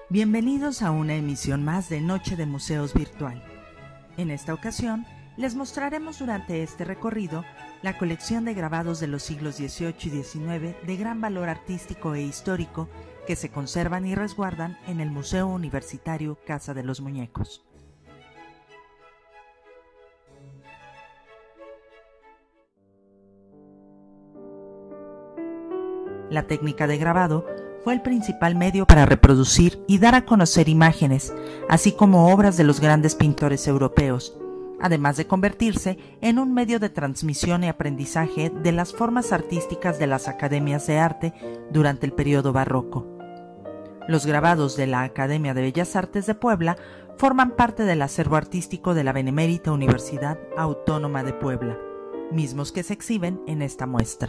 Bienvenidos a una emisión más de Noche de Museos Virtual. En esta ocasión, les mostraremos durante este recorrido la colección de grabados de los siglos XVIII y XIX de gran valor artístico e histórico que se conservan y resguardan en el Museo Universitario Casa de los Muñecos. La técnica de grabado fue el principal medio para reproducir y dar a conocer imágenes, así como obras de los grandes pintores europeos, además de convertirse en un medio de transmisión y aprendizaje de las formas artísticas de las academias de arte durante el periodo barroco. Los grabados de la Academia de Bellas Artes de Puebla forman parte del acervo artístico de la Benemérita Universidad Autónoma de Puebla, mismos que se exhiben en esta muestra.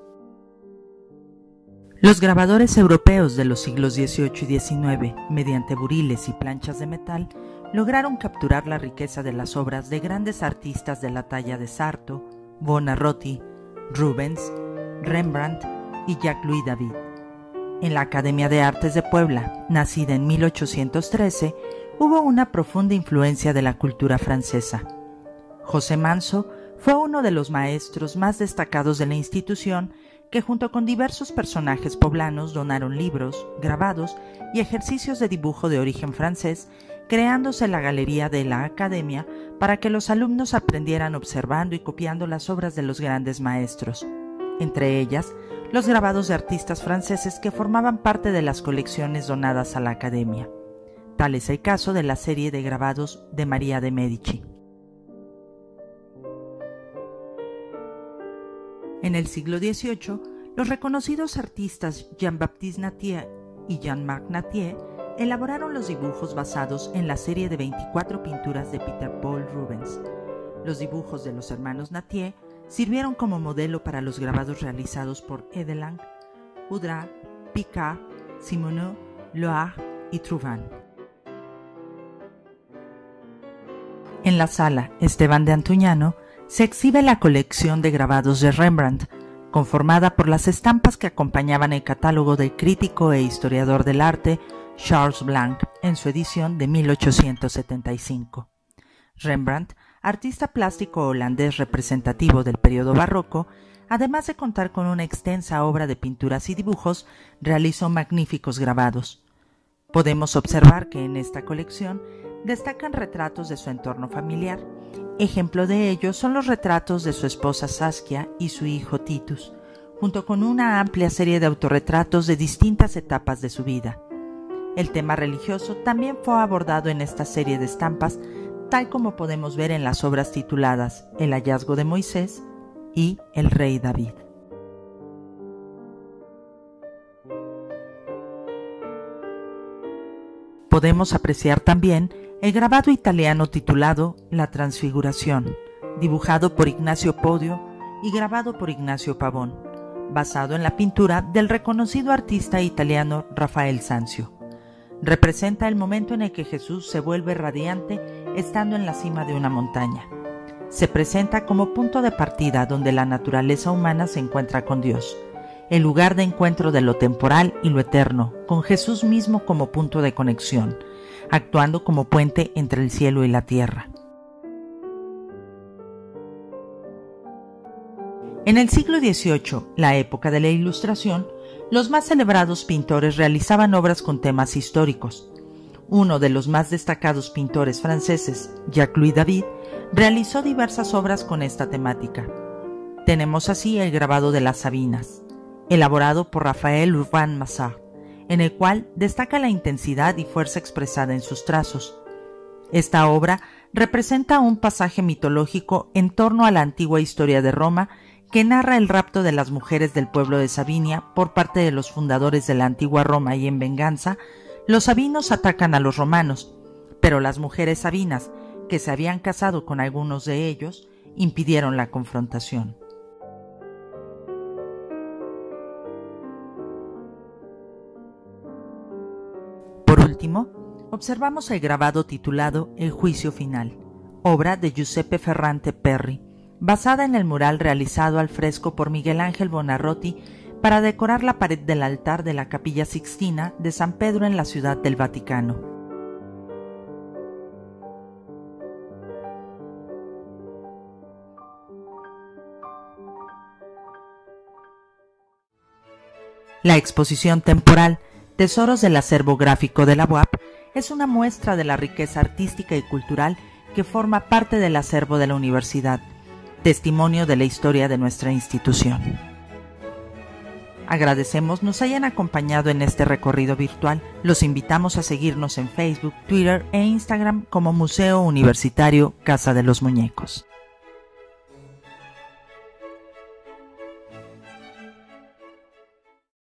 Los grabadores europeos de los siglos XVIII y XIX, mediante buriles y planchas de metal, lograron capturar la riqueza de las obras de grandes artistas de la talla de Sarto, Buonarroti, Rubens, Rembrandt y Jacques-Louis David. En la Academia de Artes de Puebla, nacida en 1813, hubo una profunda influencia de la cultura francesa. José Manso fue uno de los maestros más destacados de la institución, que junto con diversos personajes poblanos donaron libros, grabados y ejercicios de dibujo de origen francés, creándose la galería de la Academia para que los alumnos aprendieran observando y copiando las obras de los grandes maestros, entre ellas los grabados de artistas franceses que formaban parte de las colecciones donadas a la Academia. Tal es el caso de la serie de grabados de María de Medici. En el siglo XVIII, los reconocidos artistas Jean-Baptiste Nattier y Jean-Marc Nattier elaboraron los dibujos basados en la serie de 24 pinturas de Peter Paul Rubens. Los dibujos de los hermanos Nattier sirvieron como modelo para los grabados realizados por Edelang, Udra, Picard, Simonot, Loard y Trouvan. En la sala Esteban de Antuñano se exhibe la colección de grabados de Rembrandt, conformada por las estampas que acompañaban el catálogo del crítico e historiador del arte Charles Blanc en su edición de 1875. Rembrandt, artista plástico holandés representativo del periodo barroco, además de contar con una extensa obra de pinturas y dibujos, realizó magníficos grabados. Podemos observar que en esta colección destacan retratos de su entorno familiar. Ejemplo de ello son los retratos de su esposa Saskia y su hijo Titus, junto con una amplia serie de autorretratos de distintas etapas de su vida. El tema religioso también fue abordado en esta serie de estampas, tal como podemos ver en las obras tituladas El hallazgo de Moisés y El rey David. Podemos apreciar también el grabado italiano titulado La Transfiguración, dibujado por Ignacio Podio y grabado por Ignacio Pavón, basado en la pintura del reconocido artista italiano Rafael Sanzio. Representa el momento en el que Jesús se vuelve radiante estando en la cima de una montaña. Se presenta como punto de partida donde la naturaleza humana se encuentra con Dios, el lugar de encuentro de lo temporal y lo eterno, con Jesús mismo como punto de conexión, actuando como puente entre el cielo y la tierra. En el siglo XVIII, la época de la Ilustración, los más celebrados pintores realizaban obras con temas históricos. Uno de los más destacados pintores franceses, Jacques-Louis David, realizó diversas obras con esta temática. Tenemos así el grabado de las Sabinas, elaborado por Raphaël Urbain Massart, en el cual destaca la intensidad y fuerza expresada en sus trazos. Esta obra representa un pasaje mitológico en torno a la antigua historia de Roma que narra el rapto de las mujeres del pueblo de Sabinia por parte de los fundadores de la antigua Roma y en venganza, los sabinos atacan a los romanos, pero las mujeres sabinas, que se habían casado con algunos de ellos, impidieron la confrontación. Por último, observamos el grabado titulado El juicio final, obra de Giuseppe Ferrante Perri, basada en el mural realizado al fresco por Miguel Ángel Buonarroti para decorar la pared del altar de la Capilla Sixtina de San Pedro en la Ciudad del Vaticano. La exposición temporal Tesoros del Acervo Gráfico de la UAP es una muestra de la riqueza artística y cultural que forma parte del acervo de la universidad, testimonio de la historia de nuestra institución. Agradecemos nos hayan acompañado en este recorrido virtual. Los invitamos a seguirnos en Facebook, Twitter e Instagram como Museo Universitario Casa de los Muñecos.